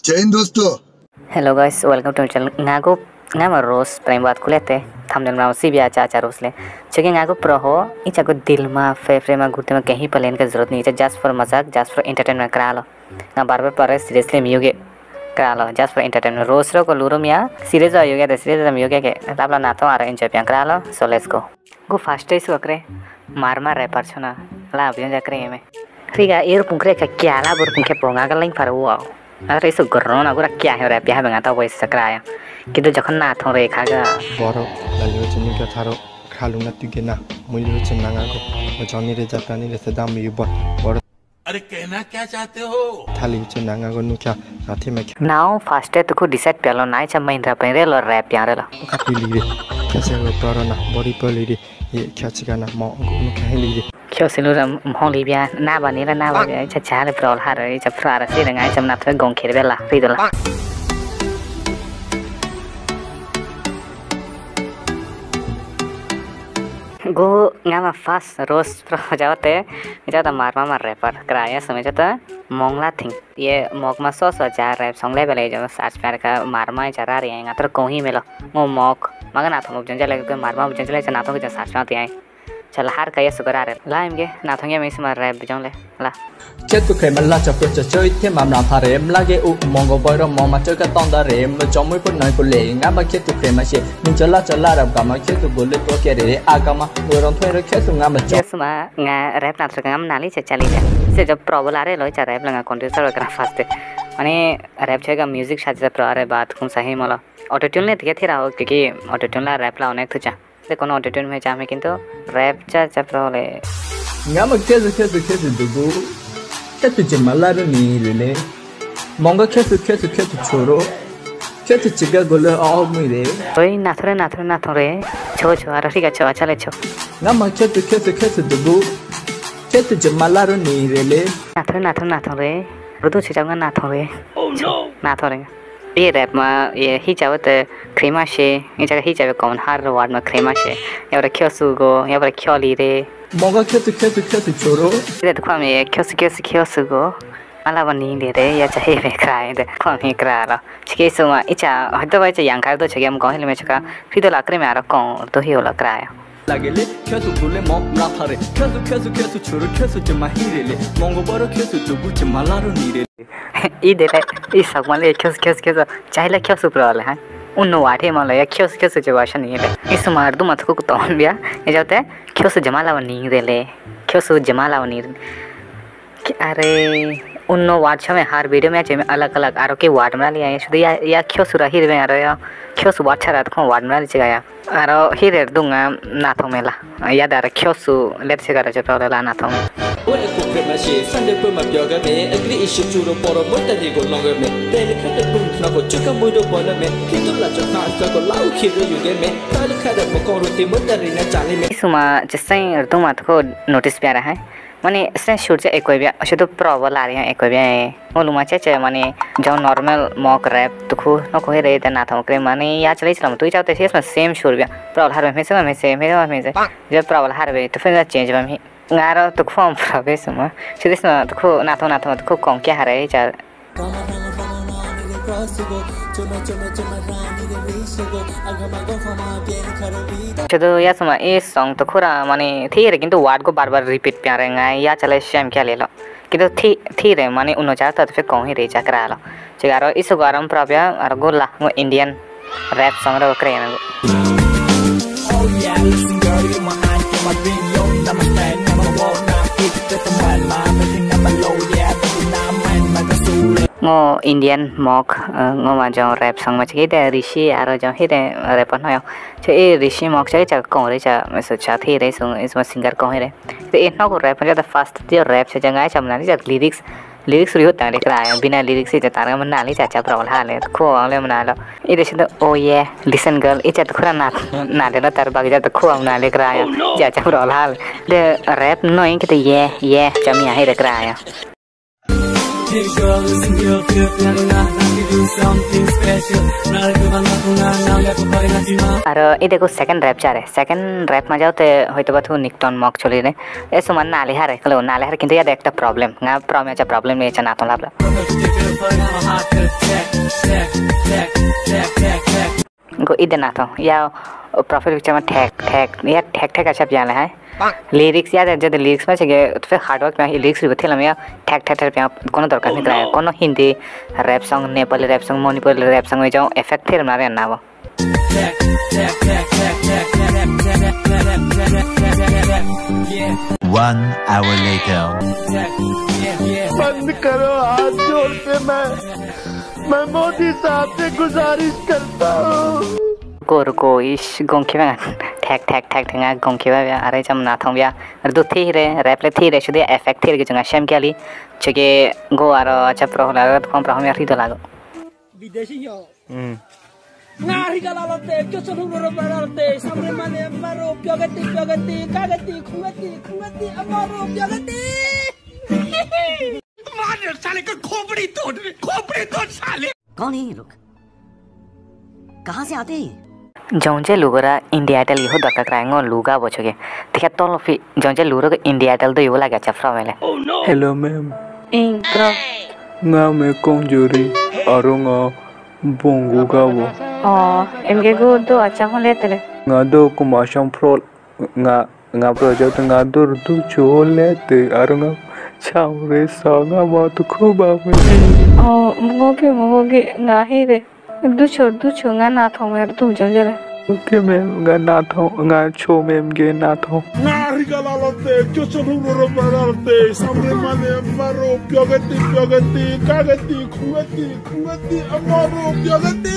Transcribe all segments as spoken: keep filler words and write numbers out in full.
जय हिंद दोस्तों। Hello guys, welcome to channel ngago ngama ros prime baat kulete thumbnail ma usi भी आचा आचा रोसले चेकिंग ngago pro हो इचा को दिल में फेफड़े में घुटने में कहीं प्लेन की जरूरत नहीं है। जस्ट फॉर मजाक, जस्ट फॉर एंटरटेनमेंट करा लो ना, बार बार पर सीरियसली मियोगे करा लो जस्ट फॉर एंटरटेनमेंट। रोज रो को लूरो मिया सीरियस हो गया, सीरियस मियोगे के ताबला ना तो आ रहा एंजॉय पिया करा लो। So let's go go fast इस वक्रे मार मार रैपर छना ला अभियान जाकरे में ठीक है। एयर पुंकरे का क्या ला बुर पुंके पोंगा का लिंक पर वो अरे इस गरों ना गुरा क्या है रैप यहाँ बंगा तो वैसे सकराया कि तो जखन ना थोड़े खागा बरो लालियो चनी क्या थारो खालू ना तुगे ना मुझे चन्ना गाको मचानी रे जापानी रे सदाम ये बर बरो अरे कहना क्या चाहते हो थाली चन्ना गाको नु क्या साथी में नाउ फास्ट है तो को डिसाइड पेलो ना इचा महिंद्रा पे लो रैप यहाँ लो कापी ली रे कैसे वो बरो ना बड़ी पली रे ये क्या चिका ना मौ नु कहीं ली रे क्यों सिलूर मोह लिबिया ना बनी ला ना बनी इचा चाले प्रॉल हार इचा फ्रार से रंगा इचा ना तो गोंग खेर बेला फ्री दोला गो ngaमा फास्ट रोज प्रो जाते जाता मारमा मार रैपर कराया समय जाता मोंगला थिंग ये मोक मा सो सो जा रैप सॉन्ग लेवल है जब साच प्यार का मारमा चरा रही है ngaतर कोही मेलो मो मोक मगन आथो जंजा लेके मारमा जंजा ले ना तो के साच पाते हैं चल हार कया सुगरा रे ला इमगे ना तो ये मिस मार रैप बजों ले ला Chetu khe mala chapro choi the mam na phare mlage u mongo boiro moma choi ka tonda re m chomui pu nai pu le nga ma chetu khe ma she ni chala chala rap ka ma chetu bole to ke re agama goron thoi re chetu nga ma yes ma nga rap na thra ngam nali che chali ja se जब problem आ रहे लो चा rap लगा कंट्रोसर वगैरह fast माने rap छेगा music साथ से प्रो रे बात कुन सही मला ऑटो ट्यून ले दिया थे राव क्योंकि ऑटो ट्यून ला रैप ला अनेक तुचा ले कोनो ऑटो ट्यून में चाहे किंतु रैप चा चा प्रो ले nga ma chetu chetu chetu dugu chetu jemala ro ni le le mongo chetu chetu chetu choro chetu chiga gole all mi re ओए ना थरे ना थरे ना थरे छो छो आ ठीक है छो चले छो nga ma chetu chetu chetu dugu chetu jemala ro ni le le ना थरे ना थरे ना थरे रुदु छिचांगा ना थरे oh no ना थरे ये रैप में ये ही चावत क्रीमा शे ये जगह ही चावे कौन हर वार्ड में क्रीमा शे या वर क्यों सुगो या वर क्यों ली रे mongo chetu chetu chetu choro ये तो क्वाम ये क्यों क्यों क्यों सुगो माला बनी ले रे या चाहे में कराए दे क्वाम ही करा ला चिके सुमा इचा हद वाई चा यांग कर दो चिके हम कौन में चका फिर तो लाकरे में आ रहा कौन तो ही होला कराया लागेले खेसु गुले मो ना थारे खेसु खेसु खेसु छोरो खेसु जमा हिरेले मंगो बरो खेसु जुगु जमालारो नीरे ई दे ले ई सकमाले क्यों क्यों क्यों चाहे क्यों सुप्रवाले हैं उन्नो वाठे माला या क्यों क्यों से जवाशन नहीं है इस मार दो मत को तौन बिया ये जाते हैं क्यों से जमाला वो नहीं दे ले क्यों से जमाला वो नहीं अरे उन्नो वाट में हर वीडियो में चाहिए अलग अलग आरो के वाट में लिया है शुद्ध या या क्यों सुरा ही में आ रहा है क्यों सु वाट चला तो वाट में लिया है आरो ही रेड दूँगा ना तो मेला याद आ रहा क्यों सु लेट से करा चुका है ना तो ओए कुके मशे संडे पे मत योगा में अगली इश्यू चुरो पोरो मोटा दिगो लॉन्गर में तेरे खटे बुम ना को चुका मुझे बोले में किंतु लाचो कांच को लाउ खीरो युगे में काल खड़े मकोरो ते मोटा रीना चाले में इसुमा जिससे अर्दों मत को नोटिस प्यारा है माने इसने शूट से एक कोई भी अच्छे तो प्रॉब्लम आ रही है एक कोई भी वो लुमा चाचे माने जो नॉर्मल मॉक रैप तो खु न कोई रहे थे ना था उनके माने या चले चला तो ही चाहते थे इसमें सेम शूट भी प्रॉब्लम हर में से में से में में से जब प्रॉब्लम हर वे तो फिर चेंज में ही गारो तो फॉर्म प्रॉब्लम सुमा शुरू से तो खु ना तो ना तो खु कौन क्या हरे चार चलो या सुमा ये सॉन्ग तो खुरा माने थी रे किंतु वार्ड को बार बार रिपीट प्यारे गाय या चले शेम क्या ले लो किंतु थी थी रे माने उन्नो चाहता तो फिर कौन ही रे चकरा लो चिगारो इस गरम प्रॉब्लम और गोला वो इंडियन रैप सॉन्ग रे करे ना ngô Indian mock ngô mà cho rap xong mà chỉ cái rishi à rồi cho hết rap nói không chứ rishi mock chứ chắc còn đấy chắc mà số chắc thì đấy xuống इसमें singer còn hết đấy thì nó có rap जो fast जो rap से जगह चमना नहीं जब lyrics lyrics भी होता है लेकर आया बिना lyrics से जतार का मना नहीं चाचा प्रॉब्लम हाल है खो वाले मना लो इधर से तो oh yeah listen girl इधर तो खुरा ना ना ले लो तार बाकी जब तो खो मना लेकर आया चाचा प्रॉब्लम हाल दे rap नहीं कि तो yeah yeah चमिया ही लेकर आया अरे ये देखो सेकंड रैप चारे सेकंड रैप में जाओ तो होय तो बात हो निकटन मॉक चली रे ऐसे मन नाले हारे कलो नाले हारे किंतु याद एक प्रॉब्लम ना प्रॉब्लम अच्छा प्रॉब्लम ये चना तो लाभ इधर ना था या प्रोफाइल पिक्चर में ठैक ठैक या ठैक ठैक अच्छा पियाला है लिरिक्स याद है जब लिरिक्स में चाहिए तो फिर हार्ड वर्क में लिरिक्स भी थे लम्या ठैक ठैक ठैक पिया कोनो दरकार नहीं कराया कोनो Hindi rap song Nepali rap song Manipuri rap song में जाओ इफेक्ट थे हमारे ना वो One hour later. बंद करो हाथ जोड़ के मैं मैं मोदी साहब से गुजारिश करता हूँ को रुको इस गोंखी में ठैक ठैक ठैक ठेंगा गोंखी में अरे जम ना था बिया दो थी रे रैप ले थी रे शुद्ध इफेक्ट थी रे जंगा शेम क्या ली चुके गो आरो अच्छा प्रो लगा तो कौन प्रो हमें तो लागो विदेशी हो Ngari kalalote, kyosoluro pararte, samre mane amaro, pyogati, pyogati, kagati, khungati, khungati, amaro, pyogati. मार साले का खोपड़ी तोड़ खोपड़ी तोड़ साले कौन है ये लोग कहाँ से आते हैं जोंजे लुगरा इंडिया आइडल यो दरकार कराएंगे लुगा बोचोगे ठीक है तो लो फिर जोंजे लुगरा इंडिया आइडल तो यो लगा चफ्रा वाले हेलो मैम इन प्रो nga me konjuri aronga bongo gawo oh emge go do acha hole tele nga do kumasham pro nga nga project nga do du chole te aronga chaure sanga ma to khoba me oh moge moge nga hi re du chor du chunga na thong mer tu jonje le okay ma'am nga na thong nga cho ma'am ge na thong ngari kalalote kyosoluro pararte samre mane amaro pyogati pyogati kagati khungati khungati amaro pyogati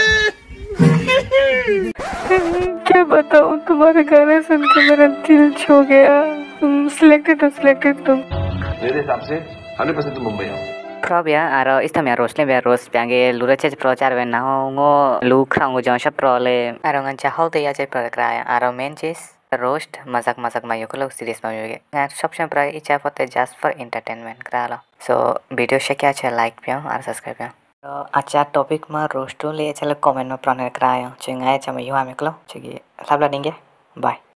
क्या बताऊं तुम्हारे गाने सुन के मेरा दिल छो गया तुम सिलेक्टेड हो सिलेक्टेड तुम मेरे हिसाब से हंड्रेड परसेंट तुम मुंबई आओ Probia aro istamia rosle be ros piange lurache prochar be na ngo lu khrang jo sha prole aro ngan cha holte ya che pro kra aro main cheese roast mazak mazak ma yokolo series ma yoge na सबसे प्राय इच्छा पते just for entertainment करा लो so video से क्या अच्छा like पियो और सब्सक्राइब पियो तो अच्छा टॉपिक में रोस्ट ले चलो कमेंट में प्रॉन करायो चिंगाए चम यो हमें कलो चिगे सबला देंगे बाय